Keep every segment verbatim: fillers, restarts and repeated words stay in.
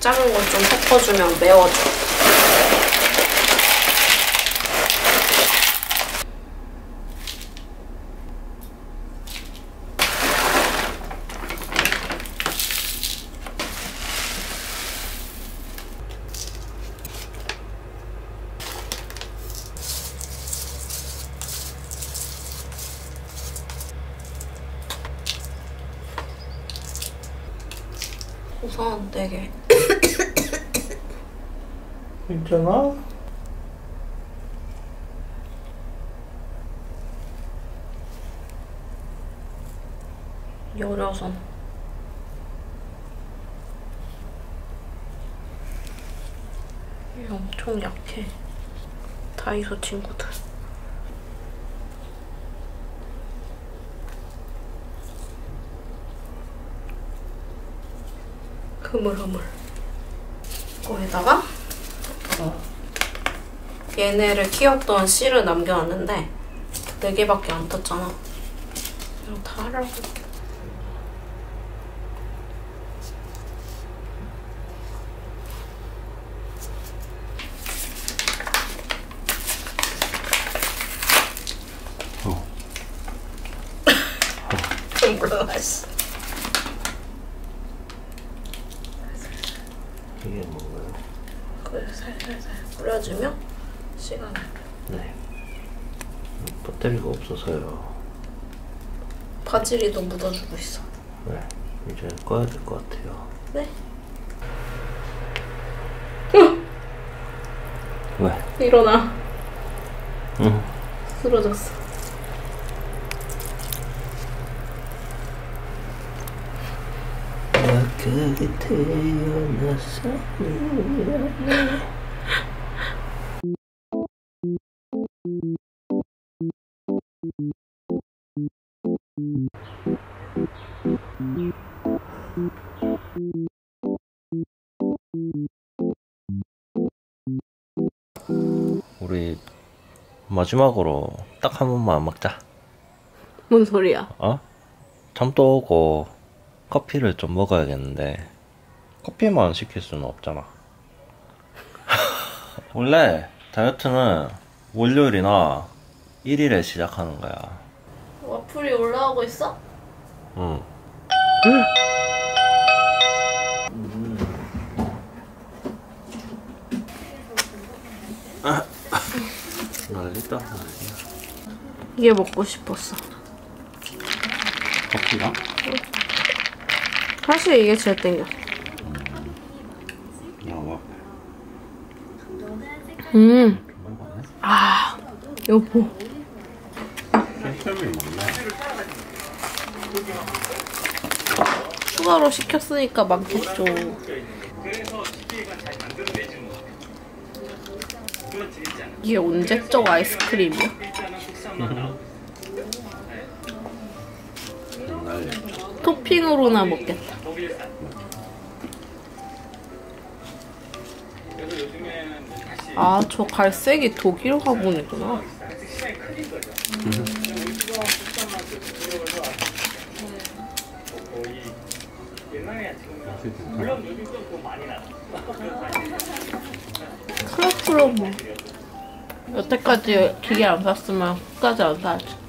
작은 거 좀 섞어주면 매워져. 우선 되게 있잖아. 열여선 엄청 약해. 다이소 친구들. 흐물흐물. 거기다가 어. 얘네를 키웠던 씨를 남겨놨는데 네 개밖에 안 떴잖아. 이거 다 하려고. 어. 좀 몰랐어. 이게 뭔가요? 그래, 살살살 뿌려주면 시간을. 네. 배터리가 없어서요. 바질이도 묻어주고 있어. 네. 이제 꺼야 될 것 같아요. 네. 왜? 일어나. 응. 쓰러졌어. 그게 태어났어. 우리 마지막으로 딱 한 번만 먹자. 뭔 소리야? 어? 잠도 오고 커피를 좀 먹어야겠는데 커피만 시킬 수는 없잖아. 원래 다이어트는 월요일이나 일일에 시작하는 거야. 와플이 올라오고 있어? 응. 음. 아. 난리다 난리야. 이게 먹고 싶었어. 커피가? 응. 사실 이게 제일 땡겨. 음. 음. 아, 여보. 캠페인이 많네. 추가로 시켰으니까 많겠죠. 이게 언제적 아이스크림이야? 토핑으로나 먹겠다. 아, 저 갈색이 독일 화분이구나. 그렇구나 뭐. 여태까지 기계 안 샀으면 끝까지 안 사야지.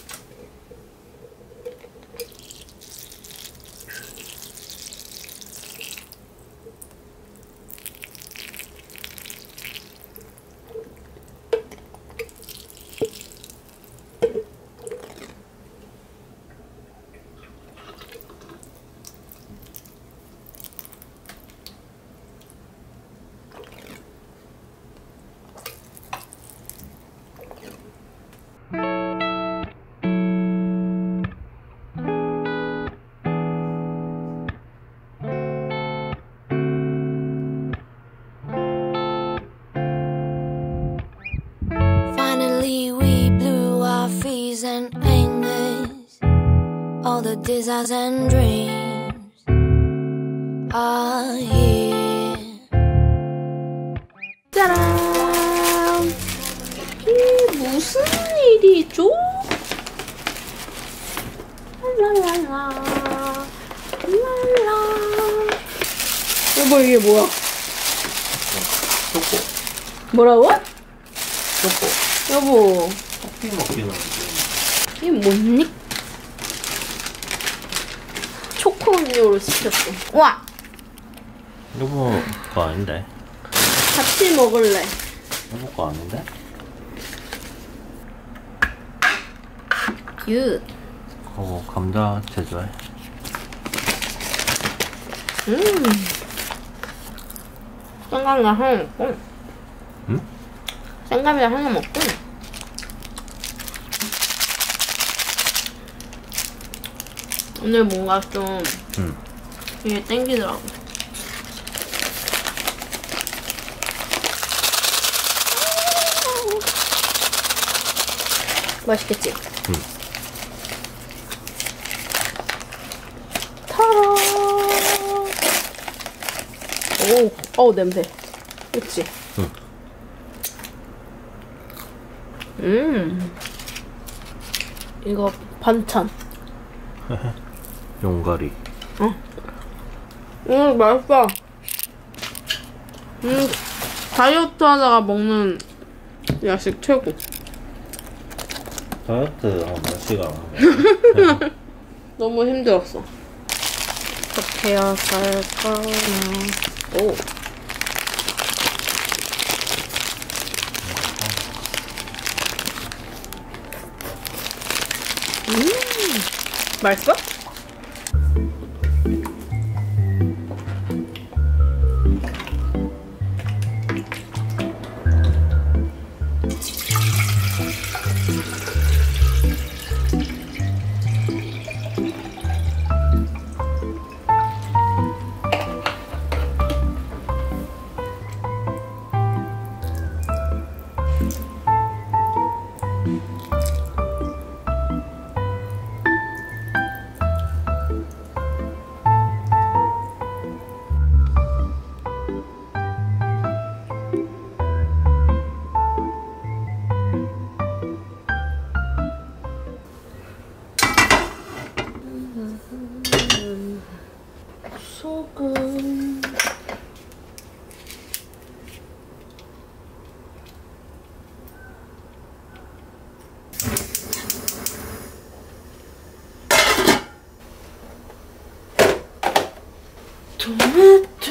All the desires and dreams are here. 짜란! 이게 무슨 일이죠? 랄랄라 랄라. 여보 이게 뭐야? 초코. 뭐라고? 초코. 여보 커피 먹기는 이게 뭐니? 초코 음료를 시켰어. 우와! 여보 거 아닌데. 같이 먹을래. 여보 거 아닌데? 유. 어 감자 제조해. 음. 생강이랑 하나 먹고. 응? 생강이랑 하나 먹고. 오늘 뭔가 좀 응. 이게 땡기더라고. 맛있겠지? 응. 타라. 오, 어우 냄새. 그치? 응. 음. 이거 반찬. 용가리. 음, 맛있어. 음, 다이어트 하다가 먹는 야식 최고. 다이어트 한 몇 시간 하는 거야? 너무 힘들었어. 어떻게 해야 살까? 오. 음, 맛있어? 소금. 토마토.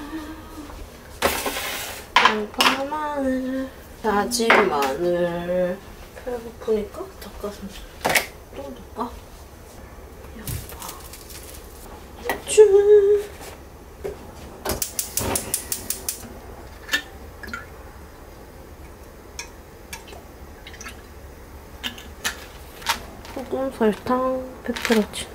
양파, 마늘, 다진 마늘. 배고프니까 닭가슴살 또 넣을까? 양파, 쭉. 소금, 설탕, 페페로치.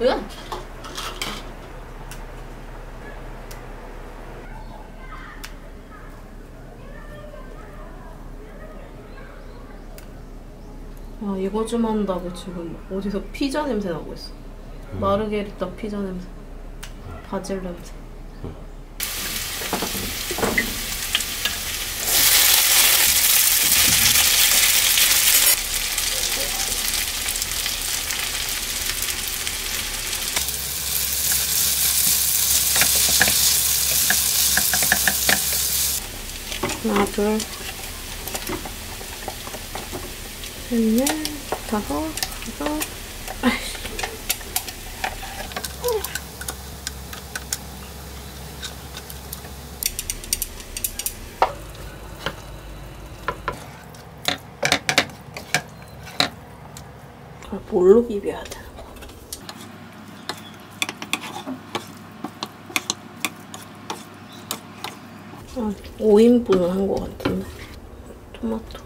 그래? 아, 이거 좀 한다고 지금 어디서 피자 냄새 나고 있어. 음. 마르게리타 피자 냄새. 바질 냄새. 음. 하나, 둘, 셋, 넷, 다섯, 여섯, 아이씨. 아, 뭘로 비벼야 되나? 아, 오 인분은 한 것 같은데. 토마토.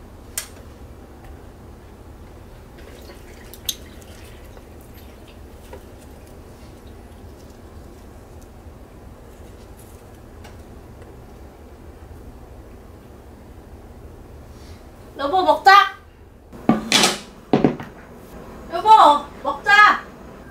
여보, 먹자! 여보, 먹자!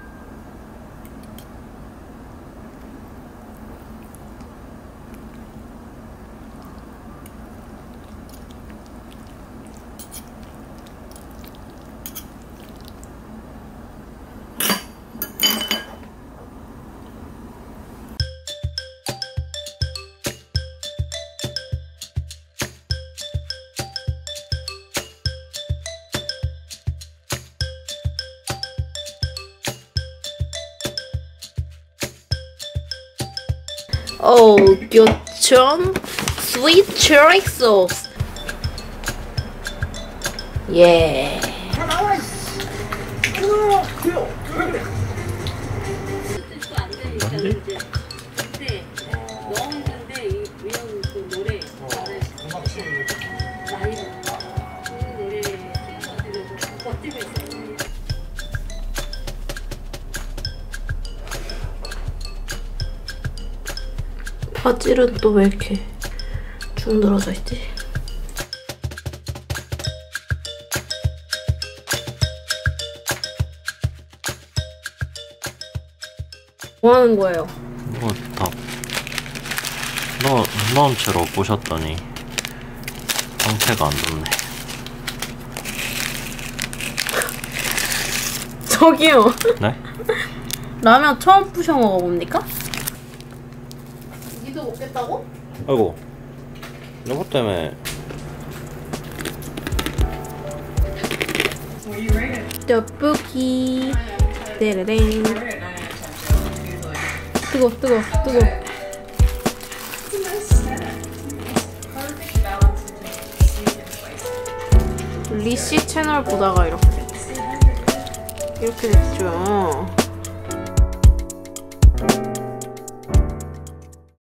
Oh, 교촌 sweet chili sauce. Yeah. 바질은 또 왜 이렇게 쭉 늘어져 있지? 뭐 하는 거예요? 이거 다 넣어, 넣은 채로 보셨더니 상태가 안 좋네. 저기요. 네? 라면 처음 부셔 먹어봅니까? 니도 먹겠다고? 아이고, 이거 때문에. 떡볶이. 떼레랭. 뜨거, 뜨거, 뜨거. 리씨 채널 보다가 이렇게 이렇게 됐죠.